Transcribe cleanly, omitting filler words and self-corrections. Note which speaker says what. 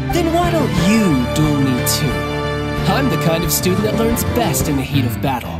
Speaker 1: Then why don't you duel me too? I'm the kind of student that learns best in the heat of battle.